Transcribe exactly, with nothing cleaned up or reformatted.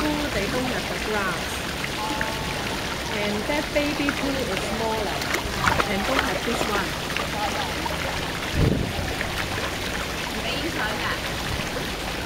pool, they don't have the grass. And that baby pool is smaller and don't have this one.